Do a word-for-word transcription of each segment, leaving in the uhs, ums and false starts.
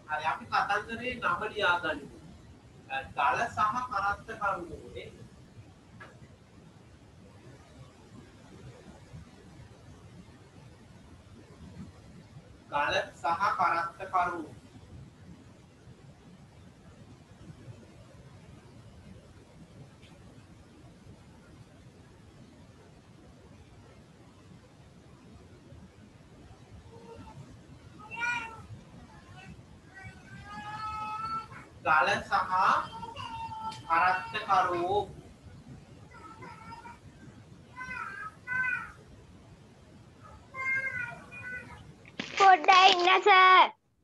හරි අපි කතන්දරේ නම ලියා ගනිමු. ගල සහ කරත්ත කරුවේ ගල සහ කරත්ත කරුව ගල සහ කරත්ත කරුවෝ පොඩ්ඩයි ඉන්න සර්.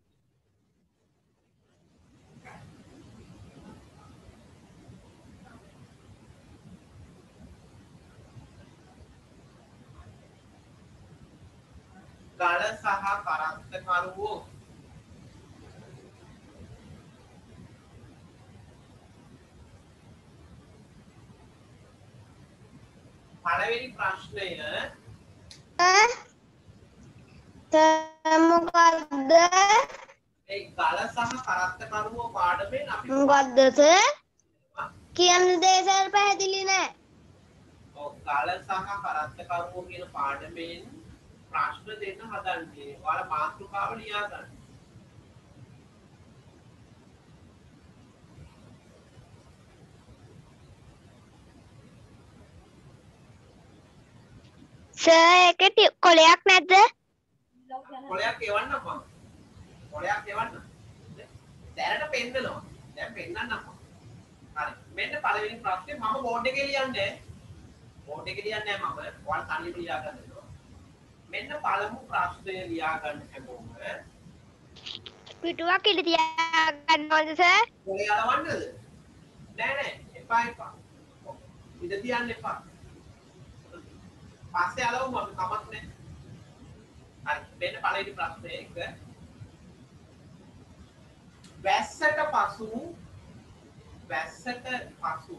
ගල සහ කරත්ත කරුවෝ පළවෙනි ප්‍රශ්නය මොකද්ද? ඒ ගල සහ කරත්ත කරුවෝ පාඩමෙන් අපි මොකද්ද සර්? කියන්න දේ සර් පැහැදිලි නෑ. ඔව් ගල සහ කරත්ත කරුවෝ කියන පාඩමෙන් ප්‍රශ්න දෙන්න හදන්නේ. ඔයාලා මාතෘකාව ලියා ගන්න. සර් ඒකේ කොලයක් නැද්ද? කොලයක් එවන්න මම. කොලයක් එවන්න. දැනට පෙන්නනවා. දැන් පෙන්නන්නම්ම. හරි. මෙන්න පළවෙනි ප්‍රශ්නේ මම බෝඩ් එකේ ලියන්නේ. බෝඩ් එකේ ලියන්නේ නැහැ මම. ඔයාලා තනියම ලියා ගන්න ඕන. මෙන්න පළමු ප්‍රශ්නය ලියා ගන්න හැමෝම. පිටුවක් ඉලි තියා ගන්නවද සර්? කොලේ අලවන්නද? නෑ නෑ. එපා එපා. ඉඳ තියන්න එපා. පස්සේ අලවමු අපි කමක් නෑ. හරි. මෙන්න පළවෙනි ප්‍රශ්නය එක. වැස්සට පසු වැස්සට පසු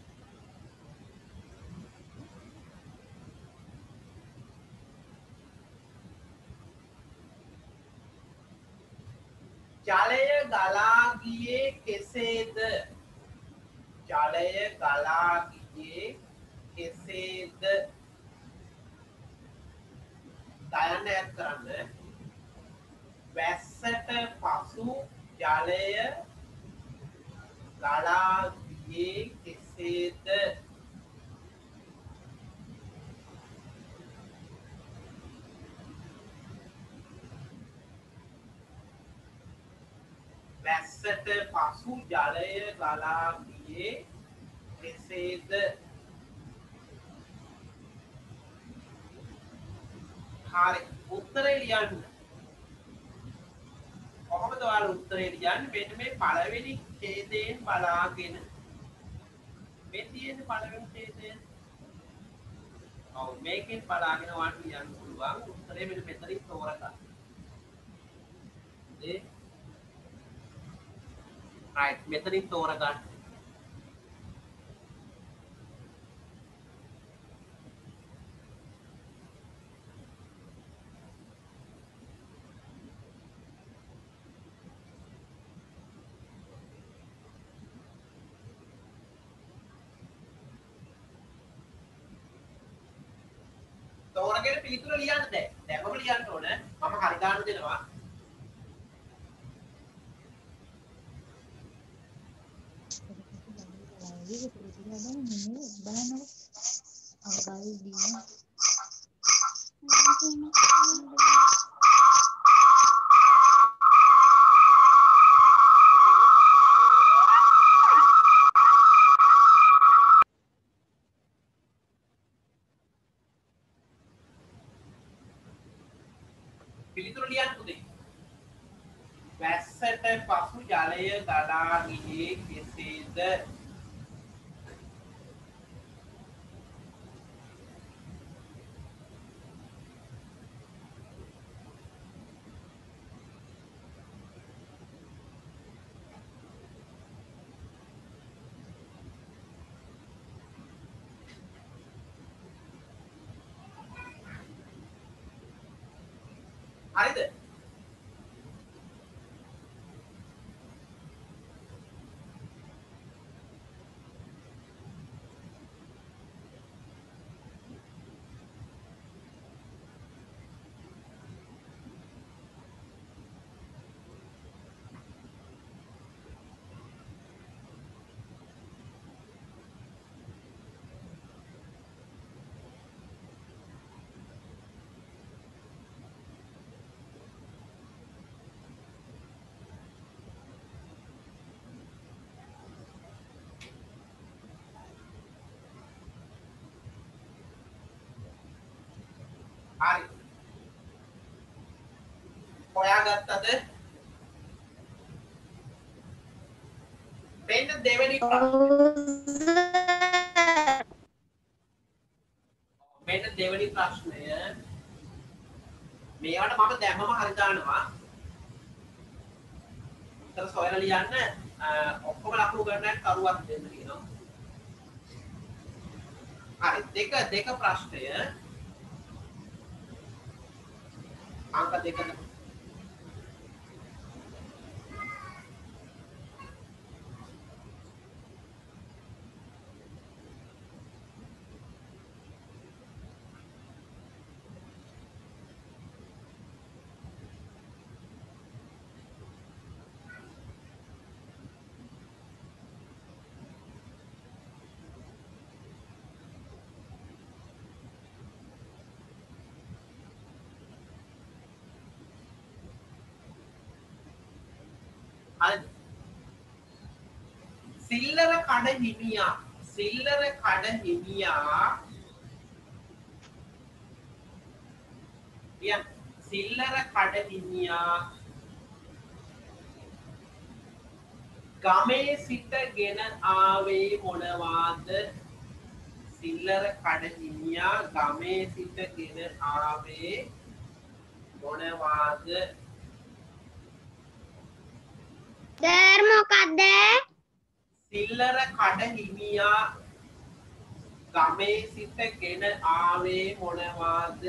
ජලය ගලා ගියේ කෙසේද? ජලය ගලා ගියේ කෙසේද? දයන්න ඈඩ් කරන්න. වැස්සට පසු ජලය ගලා ගියේ කෙසේද? වැස්සට පසු ජලය ගලා ගියේ කෙසේද? හරි උත්තරේ ලියන්න. කොහොමද ඔයාලා උත්තරේ ලියන්නේ? මෙන්න මේ පළවෙනි ඡේදයෙන් බලාගෙන මේ තියෙන පළවෙනි ඡේදය. ඔව් මේකෙන් බලාගෙන ඔයාලට ලියන්න පුළුවන්. උත්තරේ මෙන්න මෙතනින් තෝරගන්න. ඒ right මෙතනින් තෝරගන්න. තෝරගෙන පිළිතුර ලියන්න දැන්. දැන්ම ලියන්න ඕන. මම හරි දාන්න දෙනවා. පිළිතුර ලියන්න පුතේ. වැස්සට පසු ජලය ගලා ගියේ කෙසේද? හරිද? හරි. හොයාගත්තද? මෙන්න දෙවෙනි ප්‍රශ්නේ. මෙන්න දෙවෙනි ප්‍රශ්නය. මේවට මම දැම්මම හරි දානවා. උත්තර සොයලා ලියන්න ඔක්කොම ලකුණු ගන්න කරුවක් දෙන්න කියනවා. හරි දෙක දෙක ප්‍රශ්නය. අංක දෙක සිල්ලර කඩ හිමියා සිල්ලර කඩ හිමියා කියන් සිල්ලර කඩ හිමියා ගමේ සිටගෙන ආවේ මොනවාද සිල්ලර කඩ හිමියා ගමේ සිටගෙන ආවේ මොනවාද සර් මොකද්ද? සිල්ලර කඩ හිමියා ගමේ සිටගෙන ආවේ මොනවාද?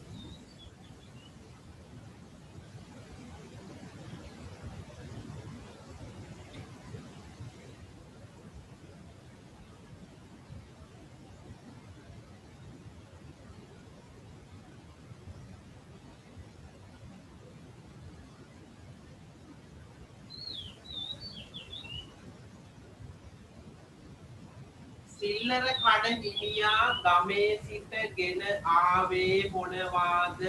සිල්ලර කඩ හිමියා ගමේ සිටගෙන ආවේ මොනවාද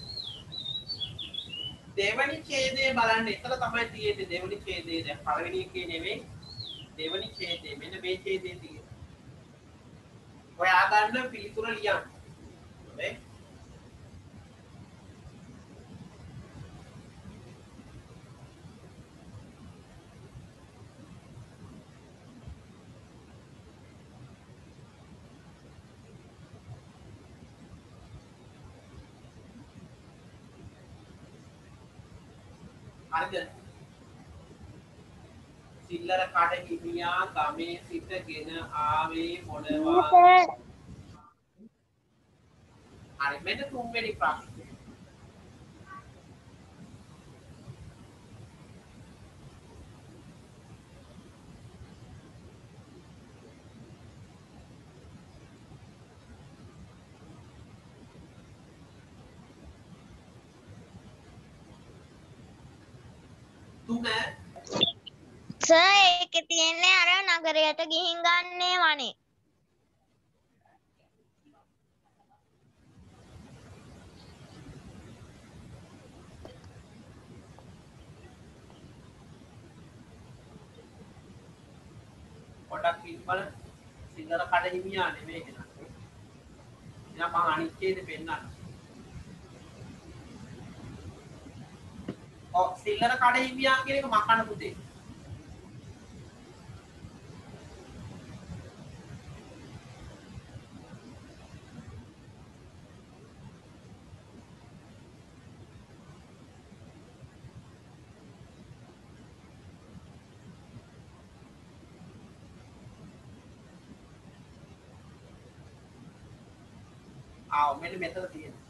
දෙවනි ඡේදය බලන්න එතන තමයි තියෙන්නේ දෙවනි ඡේදය දැන් පළවෙනි එකේ නෙමෙයි දෙවනි ඡේදය මෙන්න මේ ඡේදයේ තියෙන්නේ ඔයා ගන්න පිළිතුර ලියන්න හරි හරිද සිල්ලර කඩ හිමියා ගමේ සිටගෙන ආවේ මොනවාද හරි මෙන්න තුන්වෙනි ප්‍රශ්නේ තුන සර් ඒකේ තියෙන්නේ අර නගරයට ගිහින් ගන්නේ වනේ. පොඩක් ඉන්න සිල්ලර කඩ හිමියා නෙමෙයි නේද? එහෙනම් මම අනිත් ඡේදෙ පෙන්නන්න. ඔව් සිල්ලර කඩ හිමියා කියන එක මකන්න පුතේ. ආව මෙන්න මෙතන තියෙනවා.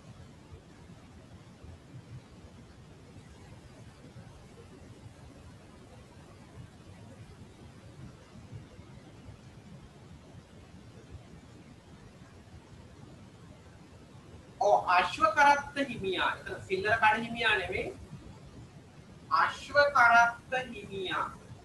ඔව් අශ්ව කරත්ත හිමියා. එතන සිල්ලර කඩ හිමියා නෙමෙයි. අශ්ව කරත්ත හිමියා.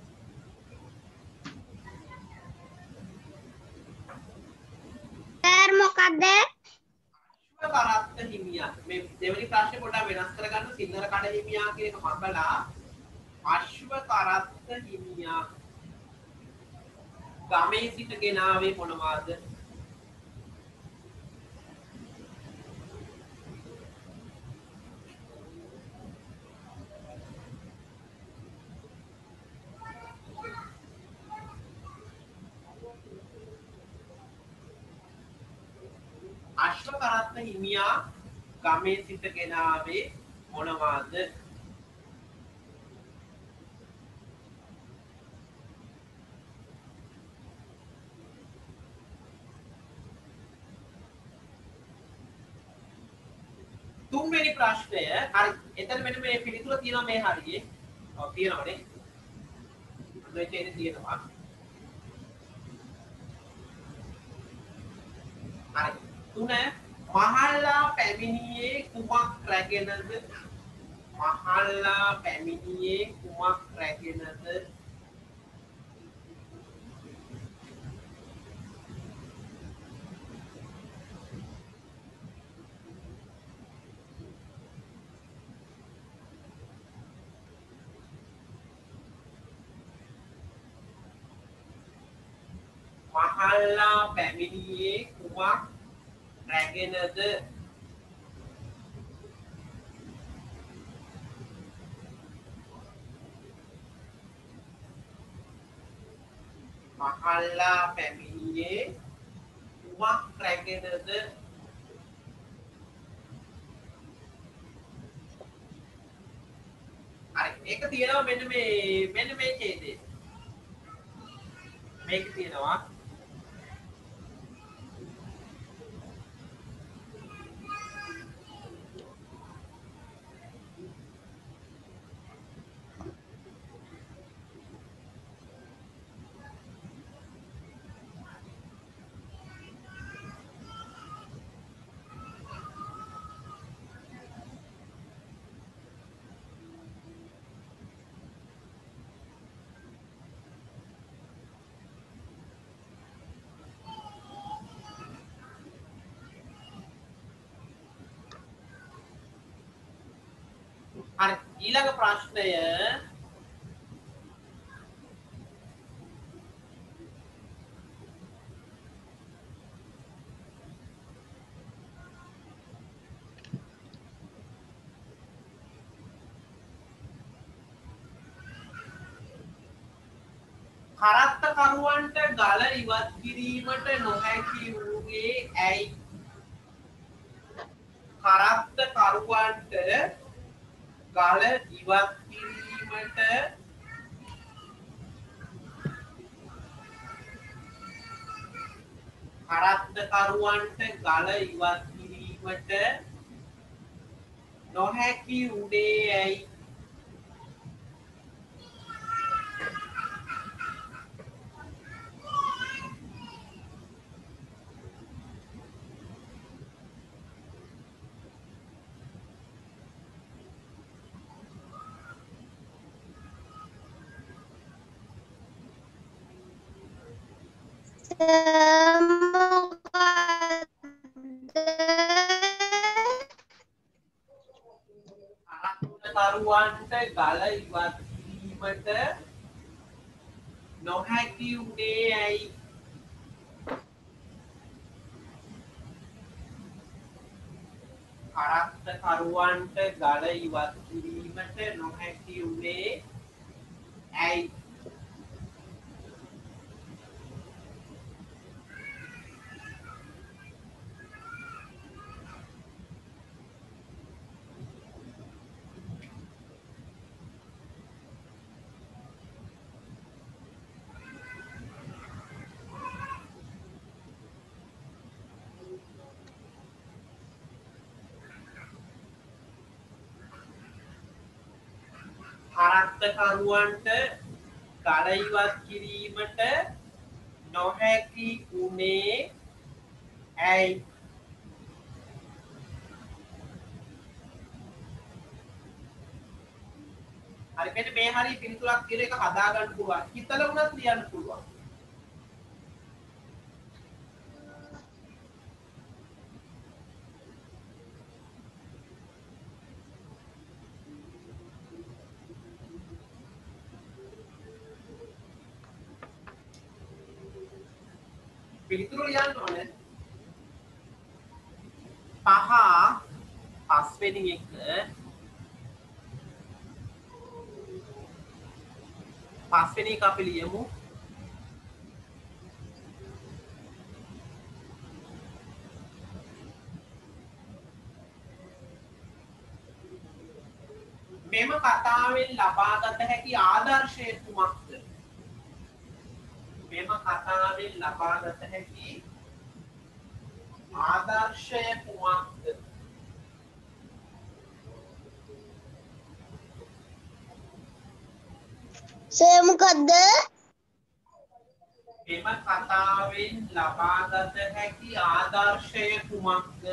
සර් මොකද්ද? කරත්ත හිමියා මේ දෙවෙනි ප්‍රශ්නේ පොඩ්ඩක් වෙනස් කරගන්න සිල්ලර කඩ හිමියා කියන එක මබලා අශ්ව කරත්ත හිමියා ගමේ සිටගෙන ආවේ මොනවාද කරත්ත හිමියා ගමේ සිට ගෙනාවේ මොනවාද? තුන්වෙනි ප්‍රශ්නය හරි. එතන මෙන්න මේ පිළිතුර තියෙනවා මේ හරියේ. ඔව් තියෙනවනේ. මෙතන තියෙනවා. හරි. තුන මහල්ලා පැමිණියේ කුමක් රැගෙනද? මහල්ලා පැමිණියේ කුමක් රැගෙනද? මහල්ලා පැමිණියේ කුමක් රැගෙනද? මහල්ලා පැමිණියේ කුමක් රැගෙනද? හරි. ඒක තියෙනවා මෙන්න මේ මෙන්න මේ ඡේදයේ. මේක තියෙනවා හරි. ඊළඟ ප්‍රශ්නය කරත්තකරුවන්ට ගල ඉවත් කිරීමට නොහැකි වූයේ ඇයි? කරත්තකරුවන්ට ගල ඉවත් කිරීමට කරත්තකරුවන්ට ගල ඉවත් කිරීමට නොහැකි වුණේ ඇයි? කරත්තකරුවන්ට ගල ඉවත් කිරීමට නොහැකි වුණේ ඇයි? කරත්තකරුවන්ට ගල ඉවත් කිරීමට නොහැකි වුණේ ඇයි? කරත්තකරුවන්ට ගල ඉවත් කිරීමට නොහැකි වුණේ ඇයි? හරි. මෙන්න මේ හරි පිළිතුරක් කියන එක හදා ගන්න පුළුවන්. හිතලා උනත් ලියන්න පුළුවන්. පිළිතුරු ලියන්න ඕනේ. පහ පස්වෙනි එක පස්වෙනි එක අපි ලියමු. ලබාගත හැකි ආදර්ශය කුමක්ද? මෙම කතාවෙන් ලබාගත හැකි ආදර්ශය කුමක්ද? සර් මොකද්ද? මෙම කතාවෙන් ලබාගත හැකි ආදර්ශය කුමක්ද?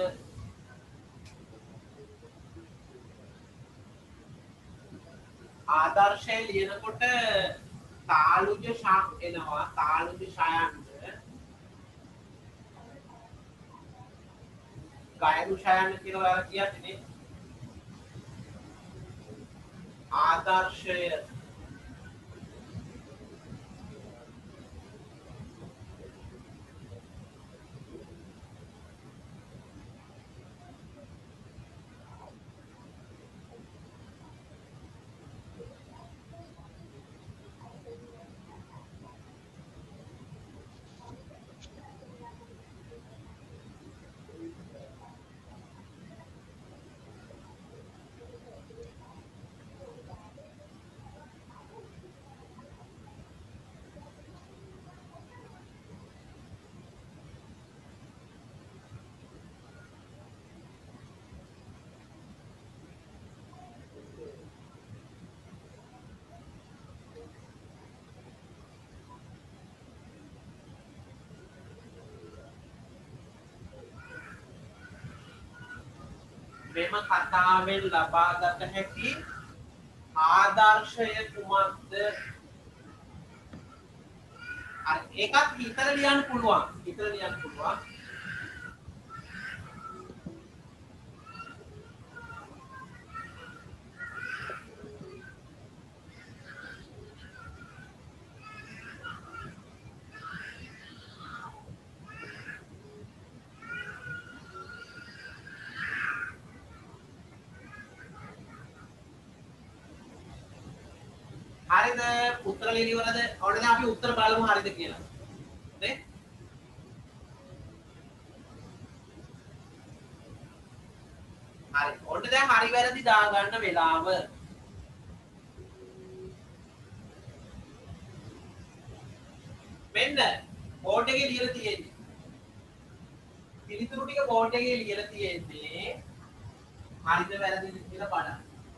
ආදර්ශය ලියනකොට තාලුජ ශක් එනවා. තාලුජ ශයන්ද ගයරු ශයන් කියලා ඔයාලා කියන්නේ නේ. ආදර්ශය මෙම කතාවෙන් ලබාගත හැකි ආදර්ශය කුමක්ද? අර ඒකත් හිතලා ලියන්න පුළුවන්. හිතලා ලියන්න පුළුවන්. හරිද? උත්තර ලියනවද? ඔන්න දැන් අපි උත්තර බලමු හරිද කියලා. නේ? හරි. ඔන්න දැන් හරි වැරදි දාගන්න වෙලාව. මෙන්න බෝඩ් එකේ ලියලා තියෙන්නේ. පිළිතුරු ටික බෝඩ් එකේ ලියලා තියෙන්නේ. හරිද වැරදිද කියලා බලන්න.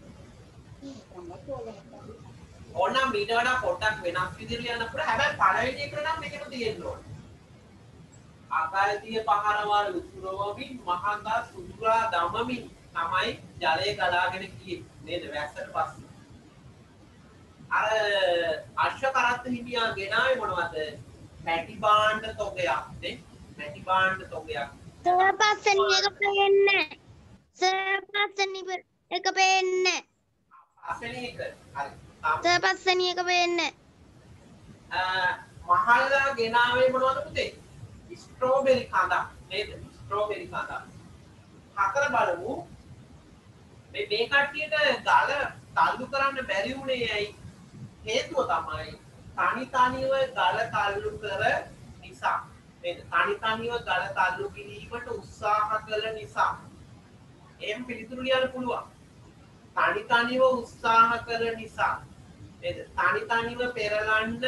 ඕනම් මීට වඩා පොඩ්ඩක් වෙනස් විදිහට ලියන්න පුළුවන්. හැබැයි පළවෙනි එක නම් මේකම තියෙන්න ඕනේ. ආකාරයේ පහරවල් උතුරවමින් මහඟා සුදුරා දමමින් තමයි ජලය ගලාගෙන ගියේ නේද වැස්සට පස්සේ. අර අශ්ව කරත්ත හිමියා ගෙනාවේ මොනවද? මැටි බාණ්ඩ තොගයක් නේ. මැටි බාණ්ඩ තොගයක්. සර් පස්සෙනි එක පේන්නේ. සර් පස්සෙනි එක පේන්නේ. පස්සෙනි එක. හරි. සර් පස්සෙනි එක පේන්නේ. අ මහල්ලා ගෙනාවේ මොනවද පුතේ? ස්ට්‍රෝබෙරි කඳක් නේද? ස්ට්‍රෝබෙරි කඳක්. හතර බලමු. මේ මේ කට්ටියට ගල තල්ලු කරන්න බැරි වුණේ ඇයි? හේතුව තමයි තනි තනිව ගල තල්ලු කර නිසා. නේද? තනි තනිව ගල තල්ලු කිරීමට උත්සාහ කළ නිසා. එම් පිළිතුරු ලියන්න පුළුවන්. තනි තනිව උත්සාහ කළ නිසා. නේද? තනි තනිව පෙරලන්න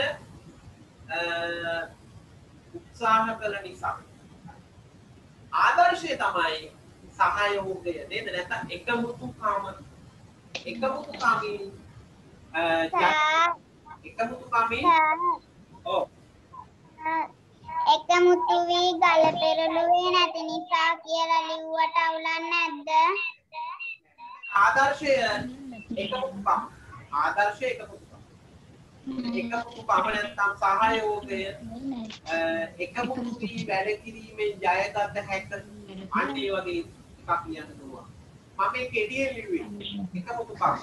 උත්සාහ කළ නිසා. ආදර්ශය තමයි සහයෝගය නේද? නැත්නම් එකමුතුකම එකමුතුකමින් එකමුතුකමින් ඔව් එකමුතු වී ගල පෙරළුවේ නැති නිසා කියලා ලිව්වට අවුලක් නැද්ද? ආදර්ශය එකමුතුකම ආදර්ශය එකමුතුකම එකමුතුකම නැත්නම් සහයෝගය එකමුතු වී වැඩ කිරීමෙන් ජයගත හැක අන්න ඒ වගේ එකක් කියන්න පුළුවන්. මම මේ කෙටියෙන් ලිව්වේ එකමුතුකම.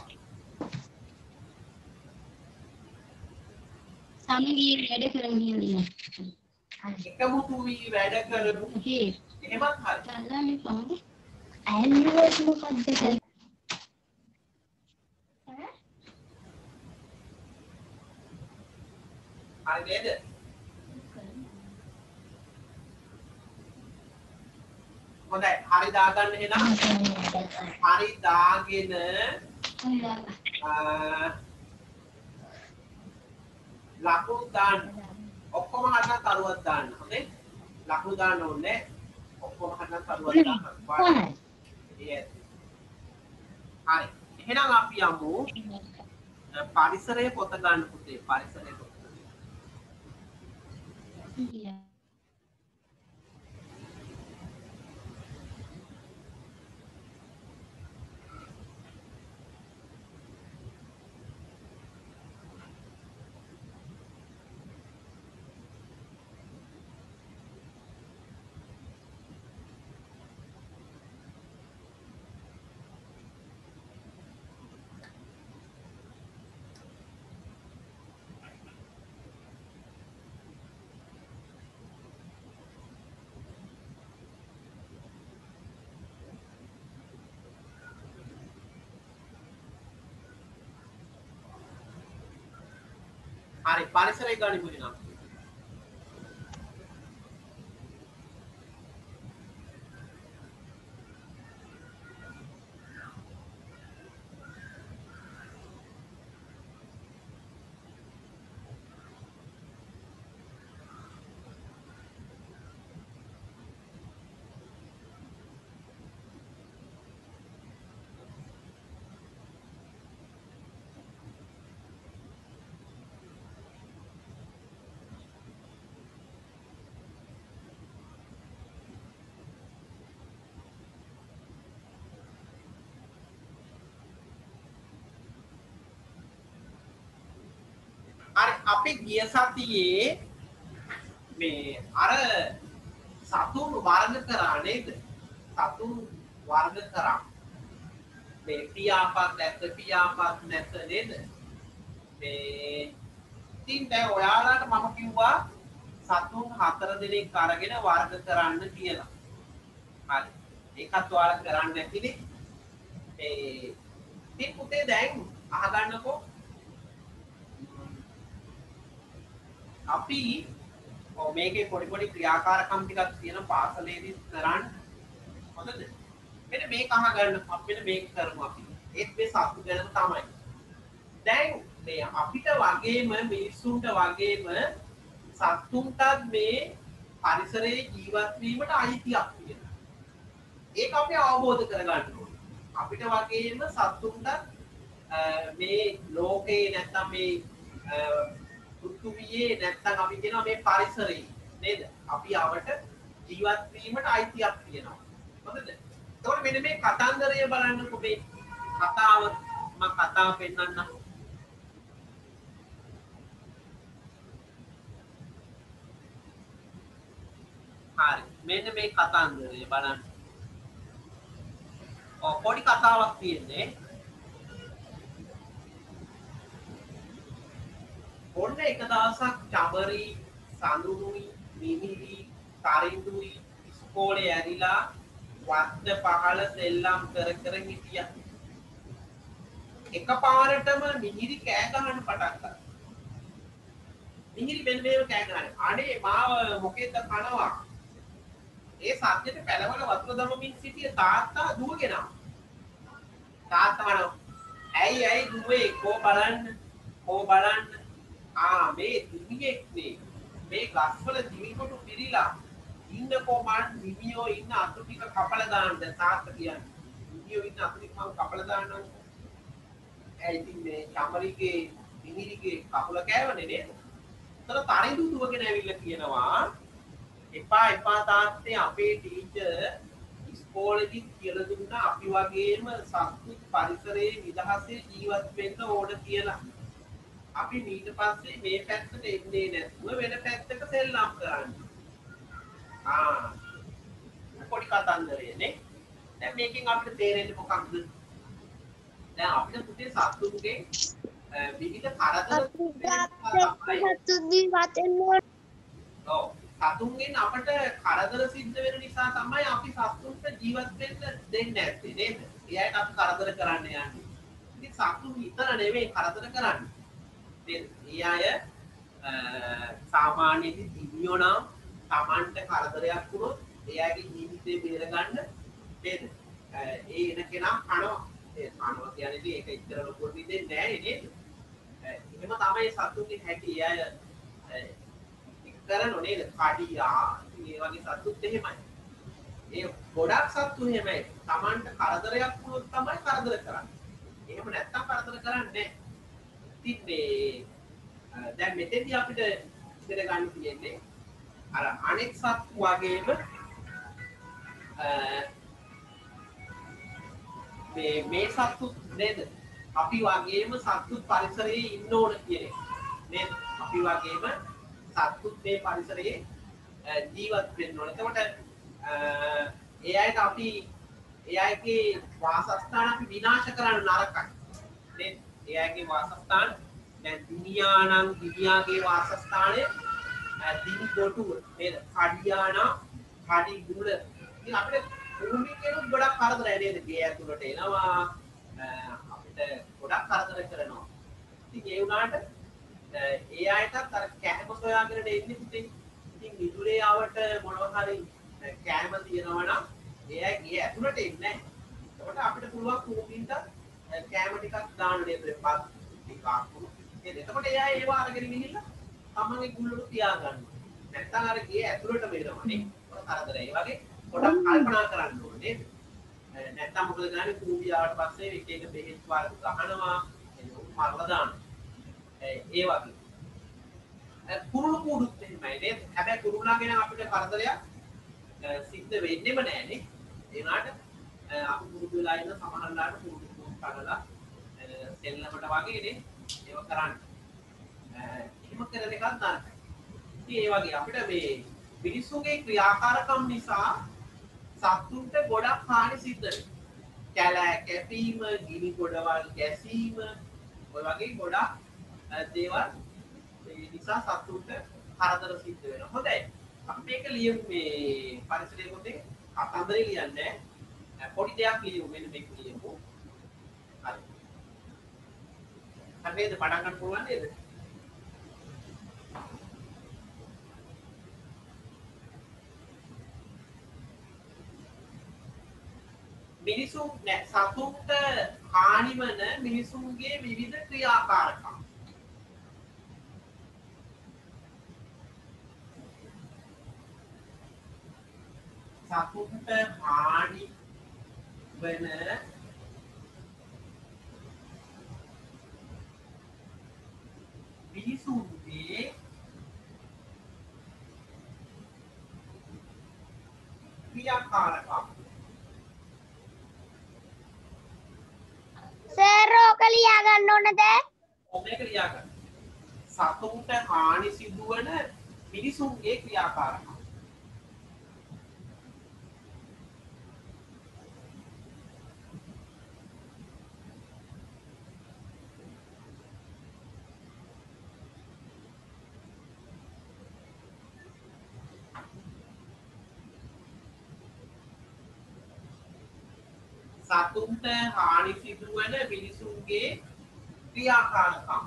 සමගිය වැඩ කරන හිලිය. එකමුතු වී වැඩ කරමු. එහෙමත් හරි. සල්ලානේ පොඩි. ඇල්ලුවස් මොකද්ද? හරි නේද? හොඳයි. හරි දාගන්න එහෙනම්. හරි දාගෙන ලකුණු දාන්න. ඔක්කොම හදන්න තරුවක් දාන්න. හොඳේ. ලකුණු දාන්න ඕනේ. ඔක්කොම හදන්න තරුවක් දාන්න. පහයි. yes. හරි. එහෙනම් අපි යමු පරිසරයේ පොත ගන්න පුතේ. පරිසරයේ පොත. Iya. හරි පරිසරය ගනිමු එහෙනම්. හරි අපි ගිය සතියේ මේ අර සතුන් වර්ග කරා නේද? සතුන් වර්ග කරා. මේ පියාපත් නැත්ද පියාපත් නැත්ද නේද? මේ ඉතින් දැන් ඔයාලට මම කිව්වා සතුන් හතර දෙනෙක් අරගෙන වර්ග කරන්න කියලා. හරි. ඒකත් ඔයාලා කරන්න නැතිනේ. ඒ ඉතින් පුතේ දැන් අහගන්නකෝ අපි මේකේ පොඩි පොඩි ක්‍රියාකාරකම් ටිකක් තියෙන පාසලේදී කරන්න හොඳද? මෙන්න මේක අහගන්න අපි මෙන්න මේක කරමු අපි. ඒත් මේ සතු ගැනම තමයි. දැන් මේ අපිට වගේම මිනිස්සුන්ට වගේම සතුන්ටත් මේ පරිසරයේ ජීවත් වීමට අයිතියක් තියෙනවා. ඒක අපි අවබෝධ කරගන්න ඕනේ. අපිට වගේම සතුන්ට මේ ලෝකේ නැත්තම් මේ පෘථිවියේ නැත්තම් අපි කියනවා මේ පරිසරයේ නේද? අපි ආවට ජීවත් වීමට අයිතියක් තියෙනවා. හොඳද? එතකොට මෙන්න මේ කතන්දරය බලන්නකො මේ කතාව මම කතාව පෙන්නන්නම්. හරි. මෙන්න මේ කතන්දරය බලන්න. ඔව් පොඩි කතාවක් තියෙන්නේ. ඔන්න එක දවසක් චමරි, සඳුනුයි, මිහිරි, තරිඳුයි ඉස්කෝලේ ඇරිලා වත්ත පහළ සෙල්ලම් කර කර හිටියා. එකපාරටම මිහිරි කෑ ගහන්න පටන් ගත්තා. මිහිරි මෙන්න මේව කෑ ගහන්නේ. අනේ මාව මොකෙන්ද කනවා? ඒ සත්‍යෙට පැලවල වතුර දමමින් සිටිය තාත්තා දුවගෙන ආවා. තාත්තා කනවා. ඇයි ඇයි දුවේ කෝ බලන්න. කෝ බලන්න. ආ මේ දිවියෙක් නේ. මේ ගස්වල දිවිකොටු පිරීලා ඉන්නකෝ මන් දිවියෝ ඉන්න අතු ටික කපලා දාන්න තාත්තා කියන්නේ. දිවියෝ ඉන්න අතු ටික මම කපලා දාන්නම්. ඇයි ඉතින් මේ චමරිගේ මිහිරිගේ කකුල කෑවනේ නේද? තර තරිඳු දුවගෙන ඇවිල්ලා කියනවා එපා එපා තාත්තේ අපේ ටීචර් ඉස්කෝලේදී කියලා දුන්නා අපි වගේම සත්තු පරිසරයේ නිදහසේ ජීවත් වෙන්න ඕන කියලා. අපි ඊට පස්සේ මේ පැත්තට එන්නේ නැතුව වෙන පැත්තක සෙල්ලම් කරන්න. ආ පොඩි කතන්දරයනේ. දැන් මේකෙන් අපිට තේරෙන්නේ මොකක්ද? දැන් අපිට පුතේ සත්තුන්ගේ විවිධ කරදර සතුන්ගේ වතෙන් ඔව් සතුන්ගෙන් අපට කරදර සිද්ධ වෙන නිසා තමයි අපි සතුන්ට ජීවත් වෙන්න දෙන්නේ නැත්තේ නේද? එයාට අපි කරදර කරන්න යන්නේ. ඉතින් සතුන් විතර නෙවෙයි කරදර කරන්නේ. ඒ අය සාමාන්‍යයෙන් දිවියෝ නම් Tamanට කරදරයක් වුණොත් එයාගේ ජීවිතේ බේර ගන්න නේද? ඒ එන කෙනා කනවා. ඒ කනවා කියන්නේ ඒක ඉතර ලොකු දෙයක් නෑ නේද? එහෙම තමයි තමයි සතුන්ගේ හැටි අය කරන නේද කඩියා මේ වගේ සතුත් එහෙමයි ඒ ගොඩක් සත්තු එහෙමයි Tamanට කරදරයක් වුණොත් තමයි කරදර කරන්නේ එහෙම නැත්තම් කරදර කරන්නේ ඉතින් මේ දැන් මෙතෙන්දී අපිට ඉගෙන ගන්න තියෙන්නේ අර අනෙක් සත්තු වගේම මේ මේ සත්තු නේද අපි වගේම සත්තු පරිසරයේ ඉන්න ඕන කියන එක නේද අපි වගේම සත්තු මේ පරිසරයේ ජීවත් වෙන්න ඕන එතකොට ඒ අයට අපි ඒ අයගේ වාසස්ථාන අපි විනාශ කරන්න නරකයි නේද ඒ අයගේ වාසස්ථාන දැන් දිනියා නම් දිනියාගේ වාසස්ථානයේ දිනි කොටුව නේද කඩියානා කඩි ගුල ඉතින් අපිට භූමිය කෙනෙක් ගොඩක් කරදරයි නේද ගේ ඇතුළට එනවා අපිට ගොඩක් කරදර කරනවා ඉතින් ඒ වුණාට ඒ අයටත් අර කැම සොයාගෙන ඉන්නේ පුතේ ඉතින් විදුලේ ආවට මොනවා හරි කැම තියනවා නම් ඒ අය ගේ ඇතුළට එන්නේ නැහැ ඒකට අපිට පුළුවන් භූමියට කැම ටිකක් දාන්න නේද පත් ටිකක් එතකොට ඒ අය ඒව අරගෙන ගිහිල්ලා තමන්ගේ ගුල්ලට තියා ගන්නවා නැත්නම් අර ගේ ඇතුළටම එනවනේ කරදරයි ඒ වගේ පොඩක් කල්පනා කරන්න ඕනේ නැත්නම් මොකද කරන්නේ කූඹියාවට පස්සේ එක එක බෙහෙත් වර්ග ගහනවා මරලා දානවා ඒ වගේ කුරුළු කුඩුත් එහෙමයි නේද හැබැයි කුරුල්ලාගේ නම් අපිට කරදරයක් සිද්ධ වෙන්නෙම නෑනේ ඒ වුණාට අපි පුරුදු වෙලා ඉන්න සමහරලාට කුරුළු කුඩු කඩලා සෙල්ලමට වගේ නේ ඒව කරන්නේ එහෙම කරන එකක් නරකයි ඉතින් ඒ වගේ අපිට මේ මිනිස්සුන්ගේ ක්‍රියාකාරකම් නිසා සත්තුන්ට ගොඩක් හානි සිද්ධ වෙනවා. කැලෑ කැපීම, ගිනි ගොඩවල් ගැසීම, ඔය වගේ ගොඩක් දේවල් ඒ නිසා සත්තුන්ට කරදර සිද්ධ වෙනවා. හොඳයි. අපි මේක ලියමු මේ පරිසරයේ පොතේ කතන්දරේ ලියන්නේ. පොඩි දෙයක් ලියමු මෙන්න මේක ලියමු. හරි. හරිද පටන් ගන්න පුළුවන් නේද? මිනිසුන් සතුන්ට හානි වන මිනිසුන්ගේ විවිධ ක්‍රියාකාරකම් සතුන්ට හානි වන මිනිසුන්ගේ ක්‍රියාකාරකම් සර් ඕක ලියා ගන්න ඕනද? ඔව් මේක ලියා ගන්න. සතුන්ට හානි සිදුවන මිනිසුන්ගේ ක්‍රියාකාරකම්. සතුන්ට හානි සිදුවන මිනිසුන්ගේ ක්‍රියාකාරකම්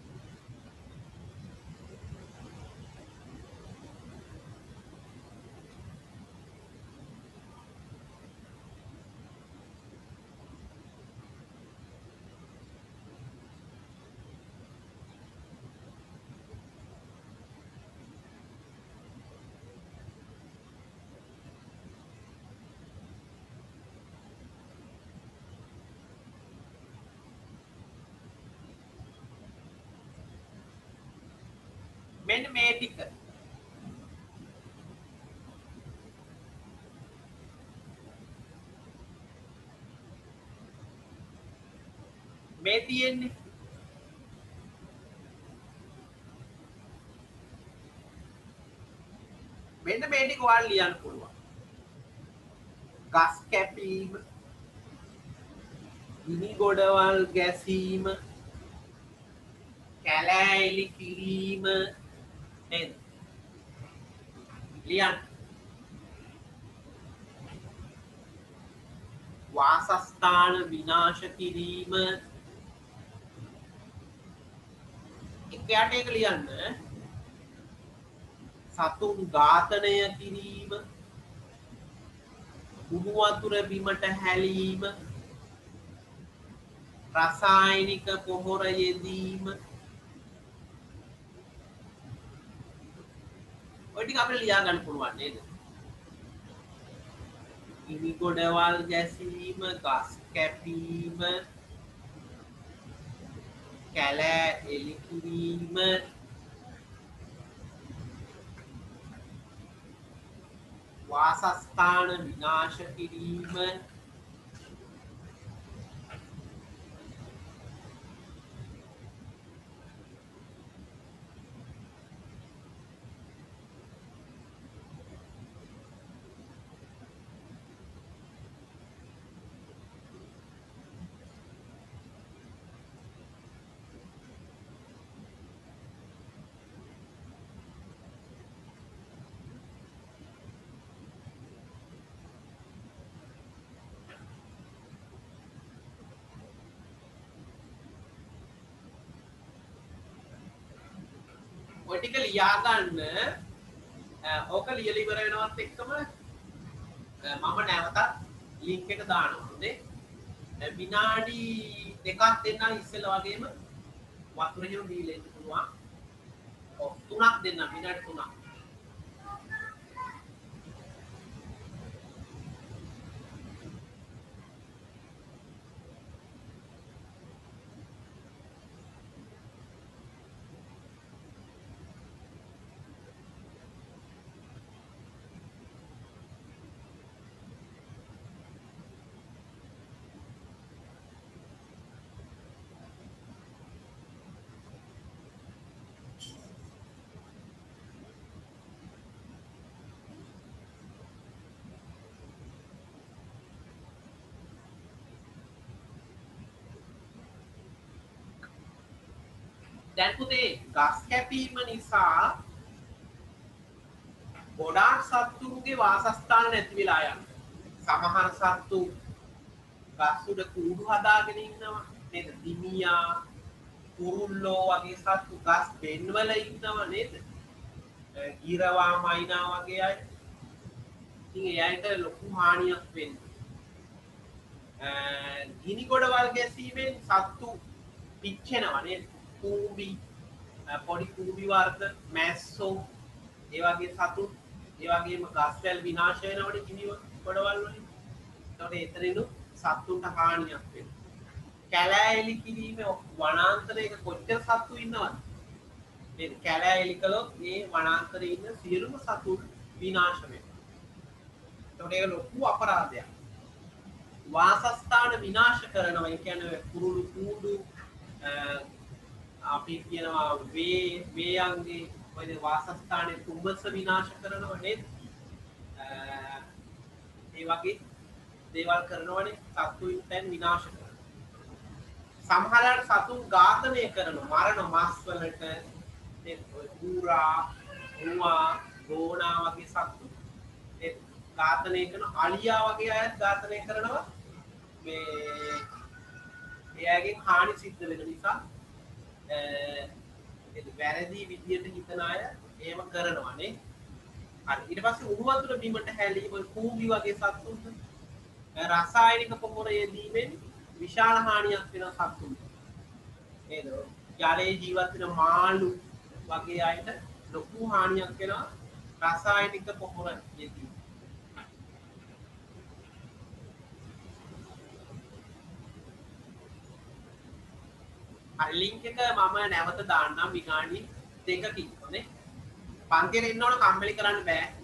මෙන්න මේ ටික මේ තියෙන්නේ මෙන්න මේ ටික ඔයාලා ලියන්න පුළුවන් ගස් කැපීම ගිනි ගොඩවල් ගැසීම කැලෑලි කිරීම නේද ලියන්න වාසස්ථාන විනාශ කිරීම එකයට එක ලියන්න සතුන් ඝාතනය කිරීම උණු වතුර බිමට හැලීම රසායනික පොහොර යෙදීම ඔය ටික අපිට ලියා ගන්න පුළුවන් නේද? ගිනි ගොඩවල් ගැසීම, ගස් කැපීම, කැලෑ එලි කිරීම, වාසස්ථාන විනාශ කිරීම, ඔය ටික ලියා ගන්න. ඕක ලියලා ඉවර වෙනවත් එක්කම මම නැවතත් ලින්ක් එක දානවා නේ. විනාඩි දෙකක් දෙන්න ඉස්සෙල්ලා වගේම වතුර හිම බීලා ඉන්න පුළුවන්. ඔව් තුනක් දෙන්න විනාඩි තුනක්. දැන් පුතේ ගස් කැපීම නිසා ගොඩාක් සත්තුන්ගේ වාසස්ථාන නැති වෙලා යනවා. සමහර සත්තු ගස් උඩ කූඩු හදාගෙන ඉන්නවා නේද? දිමියා, කුරුල්ලෝ වගේ සත්තු ගස් බෙන් වල ඉන්නවා නේද? ගිරවා, මයිනා වගේ අය. ඉතින් ඒ අයට ලොකු හානියක් වෙන්නේ. ගිනි ගොඩවල් ගැසීමෙන් සත්තු පිච්චෙනවා නේද? කූඹි, පොඩි කූඹි වර්ග, මැස්සෝ, ඒ වගේ සතුන්, ඒ වගේම ගස්වැල් විනාශ වෙනවනේ ගිනි ගොඩවල් වලින්. ඒතකොට එතනිනු සත්තුන්ට හානියක් වෙනවා. කැලෑ එලි කිරීම වනාන්තරයක කොච්චර සත්තු ඉන්නවද? මේ කැලෑ එලි කළොත් මේ වනාන්තරයේ ඉන්න සියලුම සතුන් විනාශ වෙනවා. ඒතකොට ඒක ලොකු අපරාධයක්. වාසස්ථාන විනාශ කරනවා. ඒ කියන්නේ කුරුළු කූඩු, අපි කියනවා වේ වේයන්ගේ ඔය වාසස්ථානයේ තුඹස විනාශ කරනවා නේද? ඒ වගේ දේවල් කරනවනේ සතුන් තැන් විනාශ කරනවා. සමහරවිට සතුන් ඝාතනය කරනවා, මරණ මස් වලට නේද? ඌරා, ඌවා, ගෝනා වගේ සතුන් නේද? ඝාතනය කරන අලියා වගේ අයත් ඝාතනය කරනවා. මේ එයාගෙන් හානි සිද්ධ වෙන නිසා වැරදි විදියට හිතන අය ඒව කරනවා නේ. හරි. ඊට පස්සේ උණු වතුර බීමට හැලීම, කූඹි වගේ සත්තුන්ට රසායනික පොහොර යෙදීමෙන් විශාල හානියක් වෙන සත්තුන්ට. නේද? ජලයේ ජීවත් වෙන මාළු වගේ අයට ලොකු හානියක් වෙනවා රසායනික පොහොර යෙදීම. ලින්ක් එක මම නැවත දාන්නම් විනාඩි දෙකකින් නේ. පන්තියේ ඉන්නවනම් කම්මැලි කරන්න බෑ.